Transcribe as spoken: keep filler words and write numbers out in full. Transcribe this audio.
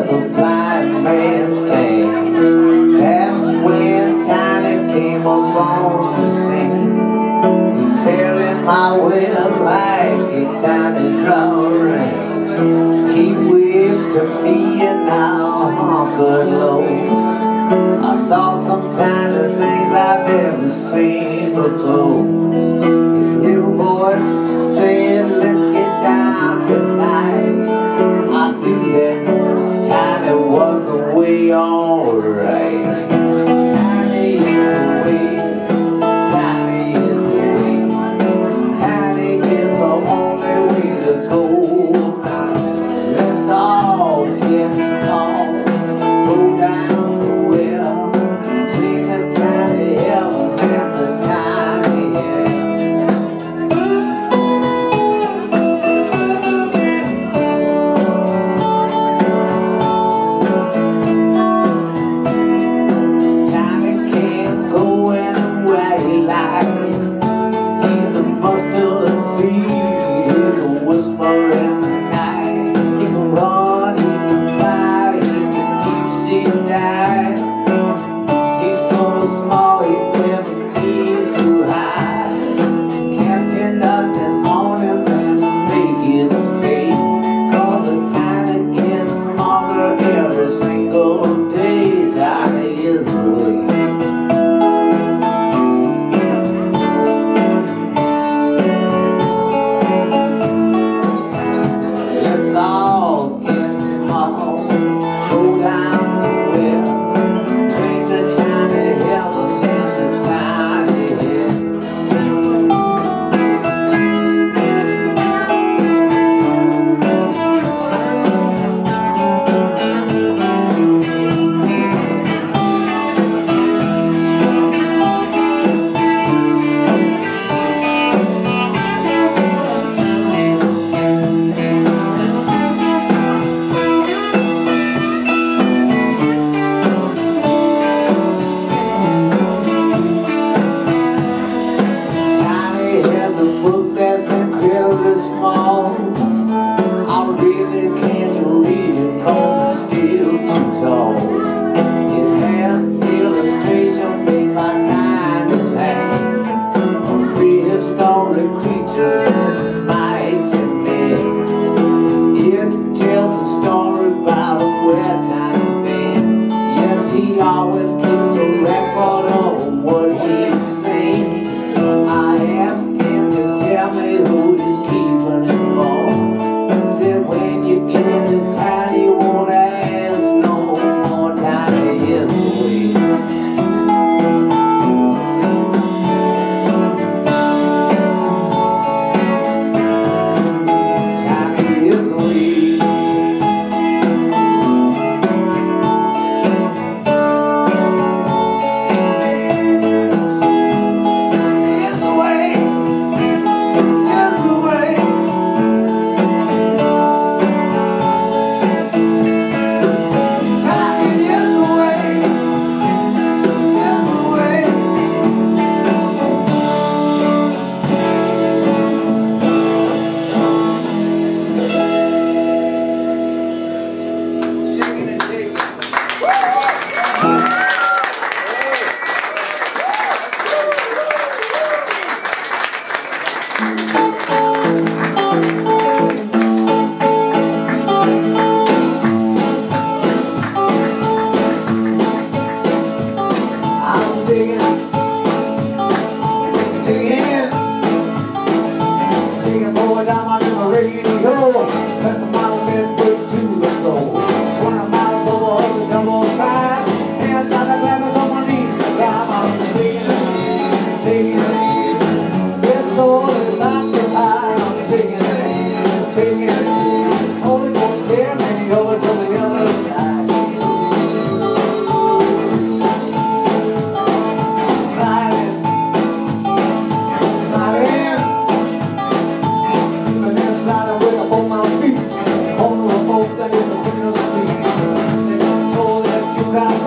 the blind man's cane. That's when Tiny came upon the scene. He fell in my well like a tiny drop of rain. He whipped to me and now hunkered low. I saw some tiny things I've never seen before. His little voice said, "Let's get down tonight." I knew that Tiny was the way, alright. Tiny is the way, Tiny is the way, Tiny is the only way to go. Let's all get small, go down the well, between the tiny heaven and the tiny hell. Tiny can't go anywhere he likes. He's a mustard seed, he's a whisper in the night. He can run, he can fly, he can keep seeing die. He's so small, he never feels too high. Can't pin nothing on him and make him stay. Cause a Tiny gets smaller every single day. Tiny is the way. Let's all get small, go down the well, between the tiny heaven and the tiny hell. Tiny has a book that's incredibly small. I really can't read it cause it's still too tall. It has illustration made by Tiny's hand of prehistoric creatures and mighty men. It tells the story about where Tiny been. Yes, he always keeps a record of what he's seen. I asked him to tell me who he's keeping it for. Said when you get to Tiny, you won't ask no more. Tiny is the way. Tiny is the way. Is the way. Is the way. Tiny is the way. Is the way. Shaking and shaking. I'm digging, digging, digging more down my little radio. That's a mile bit way to the floor. twenty miles over the double five. Hands down the glamours on my knees. Down I'm digging, digging. This soul is occupied. I'm digging, digging. Holy Ghost, bear me over to the other side. Sliding, sliding. Even then sliding with up on my feet. On the boat that is the Queen of Street. They told that you got